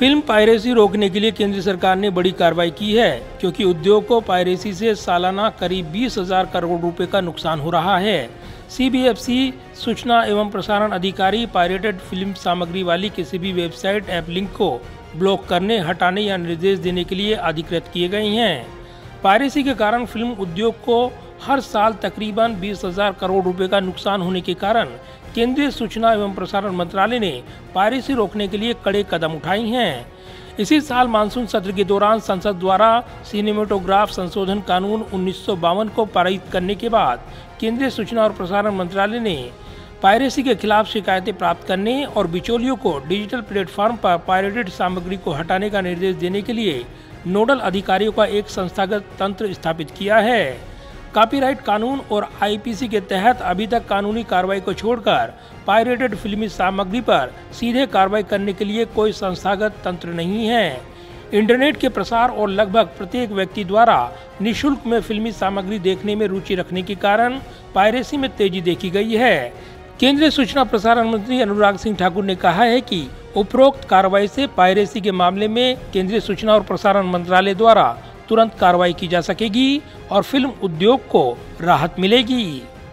Film piracy रोकने के लिए केंद्र सरकार ने बड़ी कार्रवाई की है, क्योंकि उद्योग को पायरेसी से सालाना करीब 20,000 करोड़ रुपए का नुकसान हो रहा है। सीबीएफसी सूचना एवं प्रसारण अधिकारी पायरेटेड फिल्म सामग्री वाली किसी भी वेबसाइट ऐप लिंक को ब्लॉक करने, हटाने या निर्देश देने के लिए अधिकृत किए गए हैं। पायरेसी के कारण फिल्म उद्योग को हर साल तकरीबन 20,000 करोड़ रुपए का नुकसान होने के कारण केंद्रीय सूचना एवं प्रसारण मंत्रालय ने पायरेसी रोकने के लिए कड़े कदम उठाए हैं। इसी साल मानसून सत्र के दौरान संसद द्वारा सिनेमेटोग्राफ संशोधन कानून 1952 को पारित करने के बाद केंद्रीय सूचना और प्रसारण मंत्रालय ने पायरेसी के खिलाफ शिकायतें प्राप्त करने और बिचौलियों को डिजिटल प्लेटफॉर्म पर पायरेटेड सामग्री को हटाने का निर्देश देने के लिए नोडल अधिकारियों का एक संस्थागत तंत्र स्थापित किया है। कॉपीराइट कानून और आईपीसी के तहत अभी तक कानूनी कार्रवाई को छोड़कर पायरेटेड फिल्मी सामग्री पर सीधे कार्रवाई करने के लिए कोई संस्थागत तंत्र नहीं है। इंटरनेट के प्रसार और लगभग प्रत्येक व्यक्ति द्वारा निःशुल्क में फिल्मी सामग्री देखने में रुचि रखने के कारण पायरेसी में तेजी देखी गई है। केंद्रीय सूचना प्रसारण मंत्री अनुराग सिंह ठाकुर ने कहा है कि उपरोक्त कार्रवाई से पायरेसी के मामले में केंद्रीय सूचना और प्रसारण मंत्रालय द्वारा तुरंत कार्रवाई की जा सकेगी और फिल्म उद्योग को राहत मिलेगी।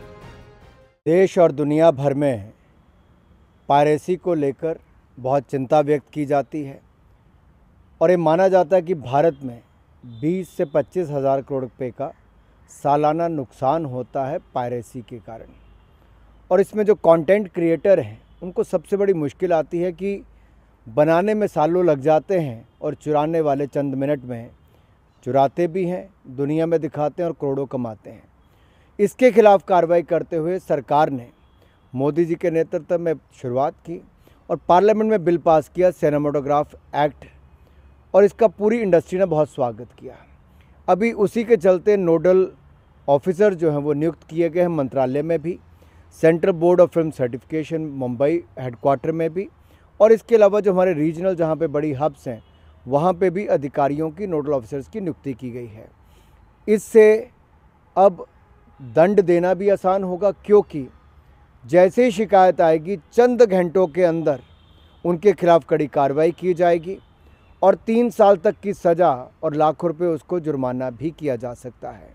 देश और दुनिया भर में पायरेसी को लेकर बहुत चिंता व्यक्त की जाती है और ये माना जाता है कि भारत में 20 से 25 हज़ार करोड़ रुपए का सालाना नुकसान होता है पायरेसी के कारण। और इसमें जो कंटेंट क्रिएटर हैं उनको सबसे बड़ी मुश्किल आती है कि बनाने में सालों लग जाते हैं और चुराने वाले चंद मिनट में चुराते भी हैं, दुनिया में दिखाते हैं और करोड़ों कमाते हैं। इसके खिलाफ कार्रवाई करते हुए सरकार ने मोदी जी के नेतृत्व में शुरुआत की और पार्लियामेंट में बिल पास किया, सिनेमेटोग्राफ एक्ट, और इसका पूरी इंडस्ट्री ने बहुत स्वागत किया। अभी उसी के चलते नोडल ऑफिसर जो हैं वो नियुक्त किए गए हैं मंत्रालय में भी, central board of film certification Mumbai headquarter में भी, और इसके अलावा जो हमारे रीजनल जहाँ पे बड़ी हब्स हैं वहाँ पे भी अधिकारियों की, नोडल ऑफिसर्स की नियुक्ति की गई है। इससे अब दंड देना भी आसान होगा, क्योंकि जैसे ही शिकायत आएगी चंद घंटों के अंदर उनके खिलाफ कड़ी कार्रवाई की जाएगी और 3 साल तक की सज़ा और लाखों रुपए उसको जुर्माना भी किया जा सकता है।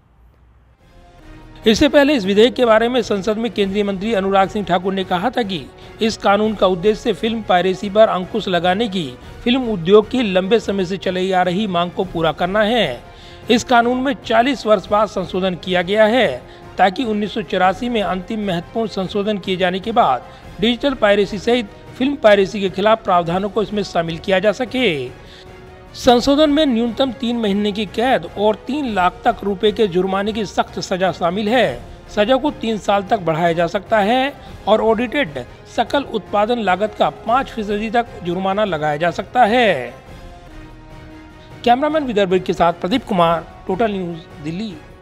इससे पहले इस विधेयक के बारे में संसद में केंद्रीय मंत्री अनुराग सिंह ठाकुर ने कहा था कि इस कानून का उद्देश्य फिल्म पायरेसी पर अंकुश लगाने की फिल्म उद्योग की लंबे समय से चली आ रही मांग को पूरा करना है। इस कानून में 40 वर्ष बाद संशोधन किया गया है ताकि 1984 में अंतिम महत्वपूर्ण संशोधन किए जाने के बाद डिजिटल पायरेसी सहित फिल्म पायरेसी के खिलाफ प्रावधानों को इसमें शामिल किया जा सके। संशोधन में न्यूनतम 3 महीने की कैद और 3 लाख तक रुपए के जुर्माने की सख्त सजा शामिल है। सजा को 3 साल तक बढ़ाया जा सकता है और ऑडिटेड सकल उत्पादन लागत का 5% तक जुर्माना लगाया जा सकता है। कैमरामैन विदर्भ के साथ प्रदीप कुमार, टोटल न्यूज़, दिल्ली।